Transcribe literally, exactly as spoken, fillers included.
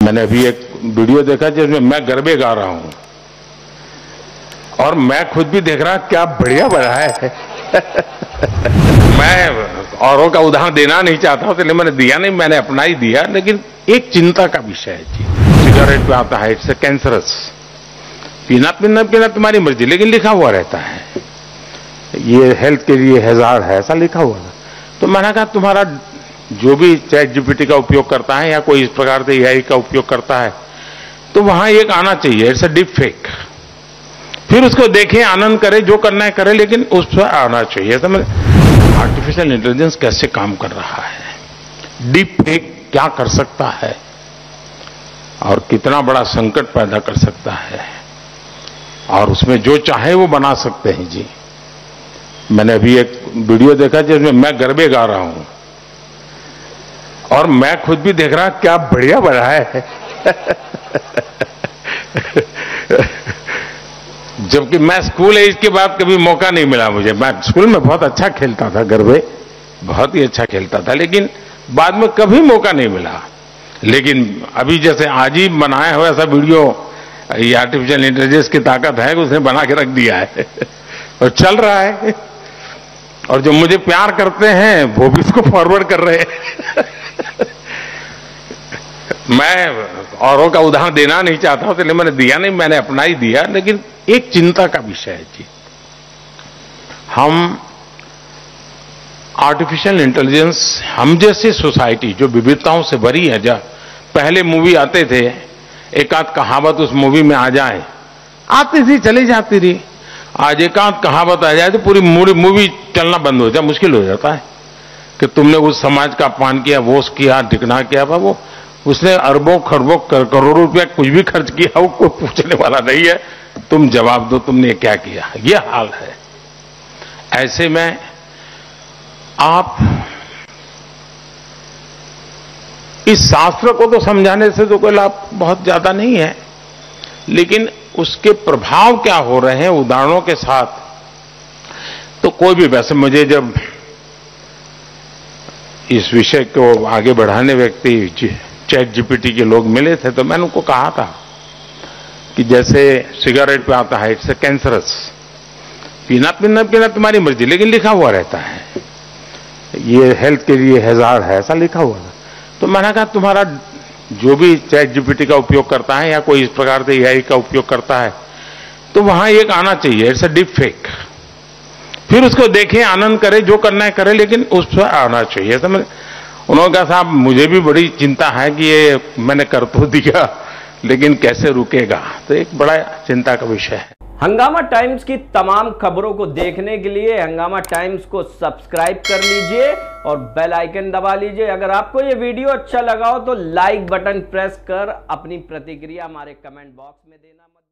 मैंने अभी एक वीडियो देखा जिसमें मैं गरबे गा रहा हूं और मैं खुद भी देख रहा क्या बढ़िया बना है। मैं औरों का उदाहरण देना नहीं चाहता इसलिए मैंने दिया नहीं, मैंने अपना ही दिया। लेकिन एक चिंता का विषय है जी, सिगरेट पे आता है इट्स कैंसरस, पीना पीना पीना तुम्हारी मर्जी, लेकिन लिखा हुआ रहता है ये हेल्थ के लिए हैजार्ड है, ऐसा लिखा हुआ है। तो मैंने कहा तुम्हारा जो भी चैट जीपीटी का उपयोग करता है या कोई इस प्रकार से एआई का उपयोग करता है तो वहां एक आना चाहिए, इट्स अ डीप फेक। फिर उसको देखें, आनंद करे, जो करना है करे, लेकिन उस पर आना चाहिए। तो आर्टिफिशियल इंटेलिजेंस कैसे काम कर रहा है, डीप फेक क्या कर सकता है और कितना बड़ा संकट पैदा कर सकता है, और उसमें जो चाहे वो बना सकते हैं जी। मैंने अभी एक वीडियो देखा जिसमें मैं गरबे गा रहा हूं और मैं खुद भी देख रहा क्या बढ़िया बना है। जबकि मैं स्कूल एज के बाद कभी मौका नहीं मिला मुझे। मैं स्कूल में बहुत अच्छा खेलता था, गरबे बहुत ही अच्छा खेलता था, लेकिन बाद में कभी मौका नहीं मिला। लेकिन अभी जैसे आज ही बनाया हुआ ऐसा वीडियो, ये आर्टिफिशियल इंटेलिजेंस की ताकत है कि उसने बना के रख दिया है और चल रहा है, और जो मुझे प्यार करते हैं वो भी इसको फॉरवर्ड कर रहे हैं। मैं औरों का उदाहरण देना नहीं चाहता इसलिए मैंने दिया नहीं, मैंने अपना ही दिया। लेकिन एक चिंता का विषय है जी, हम आर्टिफिशियल इंटेलिजेंस, हम जैसी सोसाइटी जो विविधताओं से भरी है, जब पहले मूवी आते थे एक आध कहावत उस मूवी में आ जाए, आती थी चली जाती रही। आज एक आध कहावत आ जाए तो पूरी मूवी चलना बंद हो जाए, मुश्किल हो जाता है कि तुमने उस समाज का अपमान किया, वो किया, ढिकना किया। वो उसने अरबों खरबों करोड़ों रुपया कुछ भी खर्च किया, वो कोई पूछने वाला नहीं है, तुम जवाब दो तुमने क्या किया। यह हाल है। ऐसे में आप इस शास्त्र को तो समझाने से तो कोई लाभ बहुत ज्यादा नहीं है, लेकिन उसके प्रभाव क्या हो रहे हैं उदाहरणों के साथ, तो कोई भी, वैसे मुझे जब इस विषय को आगे बढ़ाने व्यक्ति चैट जीपीटी के लोग मिले थे तो मैंने उनको कहा था कि जैसे सिगरेट पे आता है इट्स कैंसरस, पीना पीना पीना तुम्हारी मर्जी, लेकिन लिखा हुआ रहता है ये हेल्थ के लिए हैजार्ड है, ऐसा लिखा हुआ है। तो मैंने कहा तुम्हारा जो भी चैट जीपीटी का उपयोग करता है या कोई इस प्रकार से एआई का उपयोग करता है तो वहां एक आना चाहिए, इट्स अ डीप फेक। फिर उसको देखें, आनंद करे, जो करना है करे, लेकिन उस पर आना चाहिए। तो मैं उन्होंने कहा साहब मुझे भी बड़ी चिंता है कि ये मैंने कर तो दिया लेकिन कैसे रुकेगा, तो एक बड़ा चिंता का विषय है। हंगामा टाइम्स की तमाम खबरों को देखने के लिए हंगामा टाइम्स को सब्सक्राइब कर लीजिए और बेल आइकन दबा लीजिए। अगर आपको ये वीडियो अच्छा लगा हो तो लाइक बटन प्रेस कर अपनी प्रतिक्रिया हमारे कमेंट बॉक्स में देना मत